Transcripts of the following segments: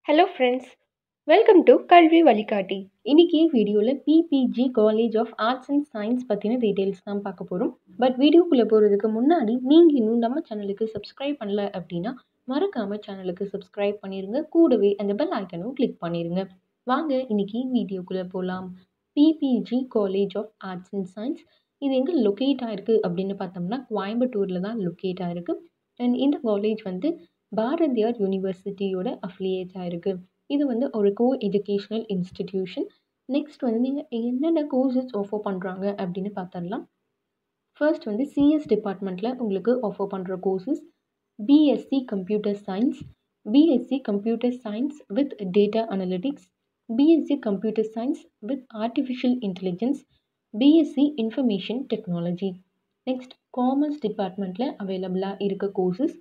Hello friends, welcome to Kalvi Vazhikaatti. இன்னைக்கு வீடியோல PPG College of Arts and Science பத்தின details தான் பார்க்க போறோம். பட் வீடியோக்குள்ள போறதுக்கு முன்னாடி நீங்க இன்னும் நம்ம சேனலுக்கு சப்ஸ்கிரைப் பண்ணல அப்படின்னா மறக்காம சேனலுக்கு சப்ஸ்கிரைப் பண்ணிருங்க. கூடவே அந்த பெல் ஐக்கனும் கிளிக் பண்ணிருங்க. வாங்க இன்னைக்கு வீடியோக்குள்ள போலாம். PPG College of Arts and Science இது எங்க லொகேட் ஆயிருக்கு அப்படின்னு பார்த்தோம்னா கோயம்புத்தூர்ல தான் லொகேட் ஆயிருக்கு. அண்ட் இந்த காலேஜ் வந்து பாரதியார் யூனிவர்சிட்டியோட அஃபிலியேட்டாக இருக்குது. இது வந்து ஒரு எஜுகேஷ்னல் இன்ஸ்டிடியூஷன். நெக்ஸ்ட் வந்து நீங்கள் என்னென்ன கோர்சஸ் ஆஃபர் பண்ணுறாங்க அப்படின்னு பார்த்துடலாம். ஃபர்ஸ்ட் வந்து சிஎஸ் டிபார்ட்மெண்ட்டில் உங்களுக்கு ஆஃபர் பண்ணுற courses BSc computer science, BSc computer science with data analytics, BSc computer science with artificial intelligence, BSc information technology. Next commerce டிபார்ட்மெண்ட்டில் அவைலபிளாக இருக்க courses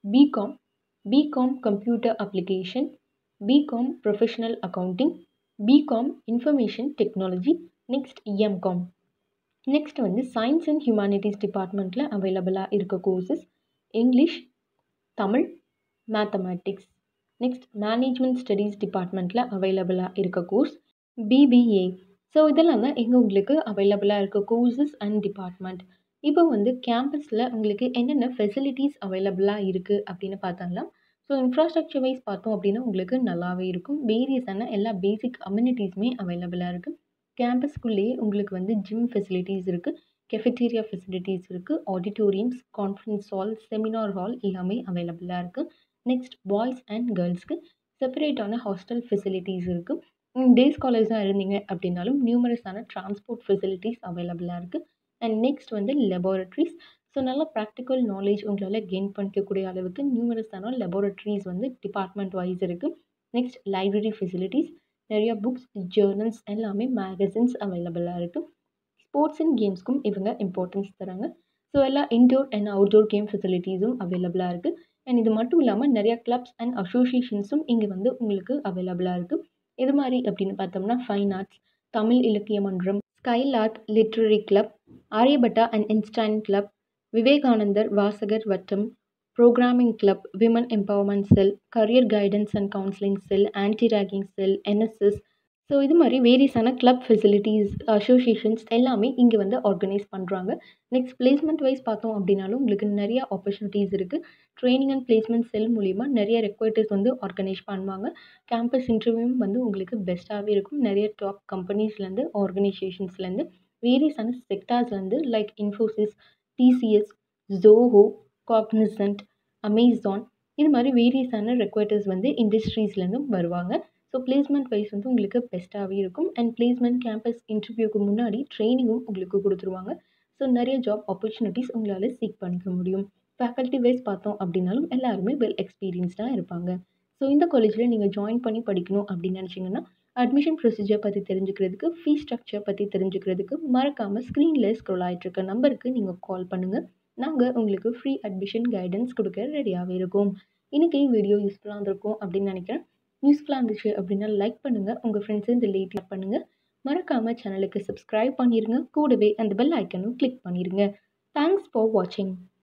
BCom computer application, BCom professional accounting, BCom information technology, next MCom. Next வந்து science and humanities டிபார்ட்மெண்ட்டில் அவைலபிளாக இருக்க courses English, Tamil, mathematics. Next management studies டிபார்ட்மெண்ட்டில் அவைலபிளாக இருக்க கோர்ஸ் பிபிஏ. ஸோ இதெல்லாம் தான் எங்கே உங்களுக்கு அவைலபிளாக இருக்க கோர்சஸ் அண்ட் டிபார்ட்மெண்ட். இப்போ வந்து கேம்பஸில் உங்களுக்கு என்னென்ன ஃபெசிலிட்டிஸ் அவைலபிளாக இருக்குது அப்படின்னு பார்த்தோம்னா, ஸோ இன்ஃப்ராஸ்ட்ரக்சர் வைஸ் பார்த்தோம் அப்படின்னா உங்களுக்கு நல்லாவே இருக்கும். வேரியஸான எல்லா பேசிக் அம்யூனிட்டிஸுமே அவைலபிளாக இருக்குது. கேம்பஸ்குள்ளேயே உங்களுக்கு வந்து ஜிம் ஃபெசிலிட்டிஸ் இருக்குது, கெஃபெட்டீரியா ஃபெசிலிட்டிஸ் இருக்குது, auditoriums, conference hall, seminar hall எல்லாமே அவைலபிளாக இருக்குது. நெக்ஸ்ட் பாய்ஸ் அண்ட் கேர்ள்ஸ்க்கு செப்பரேட்டான ஹாஸ்டல் ஃபெசிலிட்டிஸ் இருக்குது. டே ஸ்காலர்ஸாக இருந்தீங்க அப்படின்னாலும் நியூமரஸான டிரான்ஸ்போர்ட் ஃபெசிலிட்டிஸ் அவைலபிளாக இருக்குது. அண்ட் நெக்ஸ்ட் வந்து லெபார்ட்ரிஸ். ஸோ நல்ல ப்ராக்டிக்கல் நாலேஜ் உங்களால் கெயின் பண்ணிக்கக்கூடிய அளவுக்கு நியூமரஸான லெபார்ட்ரிஸ் வந்து டிபார்ட்மெண்ட் வைஸ் இருக்குது. நெக்ஸ்ட் லைப்ரரி ஃபெசிலிட்டிஸ், நிறைய புக்ஸ், ஜேர்னல்ஸ் எல்லாமே மேகசின்ஸ் அவைலபிளாக இருக்குது. ஸ்போர்ட்ஸ் அண்ட் கேம்ஸ்க்கும் இவங்க இம்பார்ட்டன்ஸ் தராங்க. ஸோ எல்லா இன்டோர் அண்ட் அவுட்டோர் கேம் ஃபெசிலிட்டிஸும் அவைலபிளாக இருக்குது. அண்ட் இது மட்டும் இல்லாமல் நிறையா கிளப்ஸ் அண்ட் அசோசியேஷன்ஸும் இங்கே வந்து உங்களுக்கு அவைலபிளாக இருக்குது. இது மாதிரி அப்படின்னு பார்த்தோம்னா ஃபைன் ஆர்ட்ஸ், தமிழ் இலக்கிய மன்றம், Skylark literary club, Aryabhata and Einstein club, Vivekanandar வாசகர் வட்டம், programming club, women empowerment cell, career guidance and counselling cell, anti ragging cell, NSS. So இது மாதிரி வேரியஸான கிளப் ஃபெசிலிட்டிஸ், அசோசியேஷன்ஸ் எல்லாமே இங்கே வந்து ஆர்கனைஸ் பண்ணுறாங்க. நெக்ஸ்ட் பிளேஸ்மெண்ட் வைஸ் பார்த்தோம் அப்படின்னாலும் உங்களுக்கு நிறைய ஆப்பர்ச்சுனிட்டிஸ் இருக்குது. ட்ரைனிங் அண்ட் பிளேஸ்மெண்ட் செல் மூலிமா நிறைய ரெக்வயர்டர்ஸ் வந்து ஆர்கனைஸ் பண்ணுவாங்க. கேம்பஸ் இன்டர்வியூவும் வந்து உங்களுக்கு பெஸ்ட்டாகவே இருக்கும். நிறைய டாப் கம்பெனிஸ்லேருந்து, ஆர்கனைசேஷன்ஸ்லேருந்து, வேரியஸான செக்டார்ஸ்லேருந்து like Infosys, TCS, Zoho, Cognizant, Amazon இது மாதிரி வேரியஸான ரெக்வயர்டர்ஸ் வந்து இண்டஸ்ட்ரீஸ்லேருந்தும் வருவாங்க. ஸோ பிளேஸ்மெண்ட் வைஸ் வந்து உங்களுக்கு பெஸ்ட்டாகவே இருக்கும். அண்ட் பிளேஸ்மெண்ட் கேம்பஸ் இன்டர்வியூக்கு முன்னாடி ட்ரைனிங்கும் உங்களுக்கு கொடுத்துருவாங்க. ஸோ நிறைய ஜாப் ஆப்பர்ச்சுனிட்டிஸ் உங்களால் சீக் பண்ணிக்க முடியும். ஃபேக்கல்ட்டி வைஸ் பார்த்தோம் அப்படின்னாலும் எல்லாருமே வெல் எக்ஸ்பீரியன்ஸ்டாக இருப்பாங்க. ஸோ இந்த காலேஜில் நீங்கள் ஜாயின் பண்ணி படிக்கணும் அப்படின்னு நினச்சிங்கன்னா அட்மிஷன் ப்ரொசீஜர் பற்றி தெரிஞ்சுக்கிறதுக்கு, ஃபீஸ் ஸ்ட்ரக்சர் பற்றி தெரிஞ்சுக்கிறதுக்கு மறக்காமல் ஸ்க்ரீனில் ஸ்க்ரோல் ஆகிட்டு இருக்க நம்பருக்கு நீங்கள் கால் பண்ணுங்கள். நாங்கள் உங்களுக்கு ஃப்ரீ அட்மிஷன் கைடன்ஸ் கொடுக்க ரெடியாகவே இருக்கோம். இன்றைக்கி வீடியோ யூஸ்ஃபுல்லாக இருந்திருக்கும் அப்படின்னு நினைக்கிறேன். யூஸ்ஃபுல்லாக இருந்துச்சு அப்படின்னா லைக் பண்ணுங்கள், உங்கள் ஃப்ரெண்ட்ஸு இந்த ரிலேட்டிவ் பண்ணுங்கள். மறக்காமல் சேனலுக்கு சப்ஸ்கிரைப் பண்ணிடுங்க. கூடவே அந்த பெல் ஐக்கனும் கிளிக் பண்ணிடுங்க. தேங்க்ஸ் ஃபார் வாட்சிங்.